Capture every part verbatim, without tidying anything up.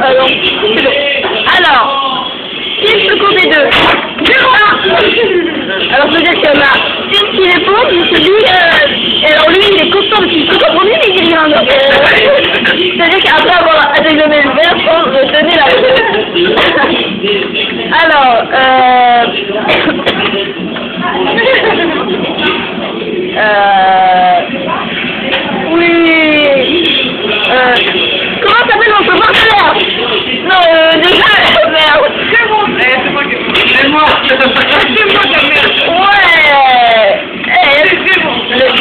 Euh, non, c'est bon. Alors, qui est le secours des deux? C'est moi. Alors peut-être qu'il y en a une qui répond, mais celui, euh, et alors lui il est content parce qu'il se comprend lui, mais il dit rien. Donc, euh, c'est-à-dire qu'après avoir examiné le verre, je pense retenir la réponse. Alors, euh... euh... oui... Euh... Comment s'appelle votre partenaire? Non, euh, déjà, merde. C'est bon, eh, c'est moi qui... C'est moi. C'est moi qui merde. Ouais. Eh, c'est bon.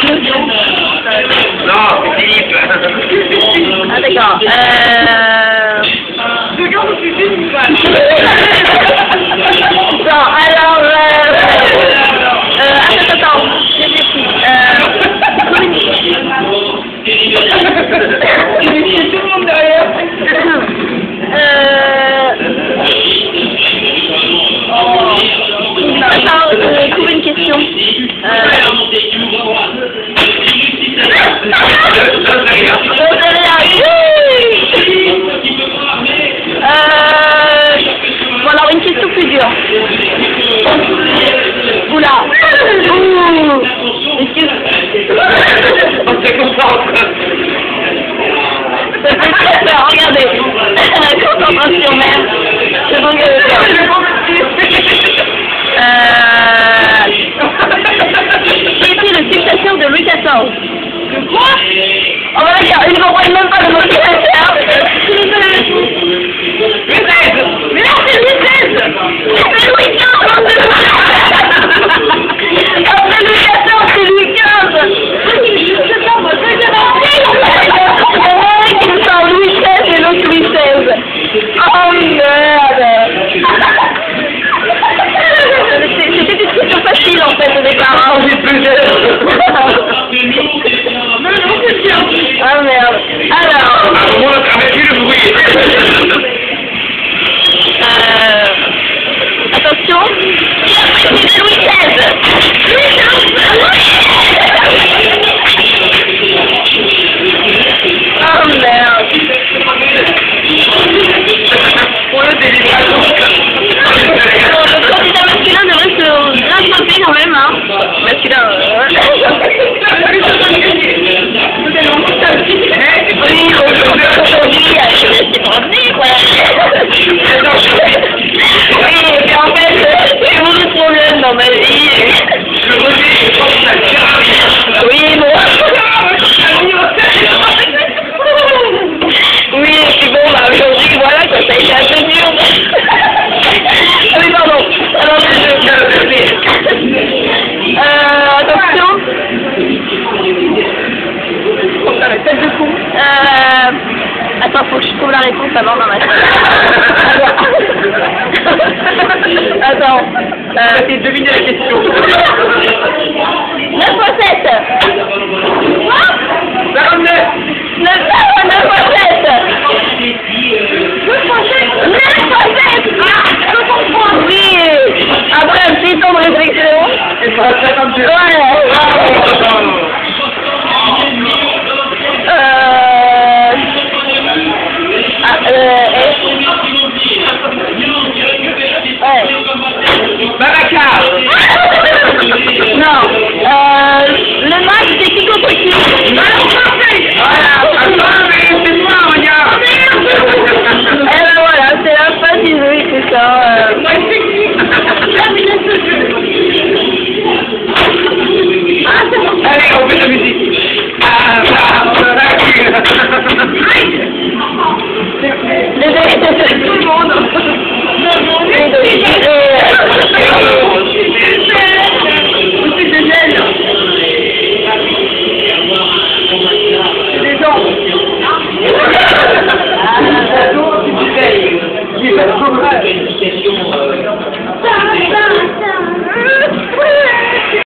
Non, c'est Philippe. Ah d'accord. Euh... Je regarde aussi Philippe. Bon, alors... Euh... Euh... Attends, attends. Je réfléchis. Euh... Il y a tout le monde derrière. Euh... Attends, euh, trouver une question. Euh... Euh... Bon alors une question plus dure. Oula. Ouh. Est-ce que... On se concentre. Regardez. Concentration même. C'est bon que... Euh... Qui était le successeur de Louis quatorze? De quoi? Oh bah d'accord, ils ne comprennent même pas le mot successeur. Louis seize. Mais non, c'est Louis seize. C'est Louis quinze. Après Louis quatorze, c'est Louis quinze. C'est ça, moi, c'est ça, Louis seize et l'autre Louis seize. Oh merde. C'était des questions faciles en fait au départ. Ah, j'ai plus d'air. Non, non, c'est bien. Ah merde. Alors. À un moment, on a vu le bruit. Euh... Attention. Qui a précédé Louis seize? Louis seize. Oh merde. Pour le délibération. Le candidat masculin devrait se rattraper quand même, hein. Masculin, euh... Oui, aujourd'hui, c'est pour venir, quoi. Oui, et puis en fait, j'ai beaucoup de problèmes dans ma vie. Oui, bon. Oui, et puis bon, bah, aujourd'hui, voilà, ça, ça a été un peu dur. Ah oui, pardon. Alors, je vais... Euh, attention. La tête de con. Euh... Attends, faut que je trouve la réponse avant dans ma tête. Attends. Euh... Essayez de deviner la question. neuf fois sept. Quoi? quarante-neuf. neuf fois sept. neuf fois sept. neuf fois sept. Ah, je comprends. Oui. Après un petit temps de réflexion. Et ça va faire comme tu veux. Ouais. Euh... Ah, euh... Ouais. Babacar. Non. Euh... Le match, c'est qui contre qui? Voilà. Attends, mais c'est moi, regarde. Eh ben voilà, c'est la fin du jeu, c'est ça. Euh... Moi, c'est qui? Ah, c'est bon. Allez, on fait la musique. Ah, bah, Désolé, tout le monde. Désolé.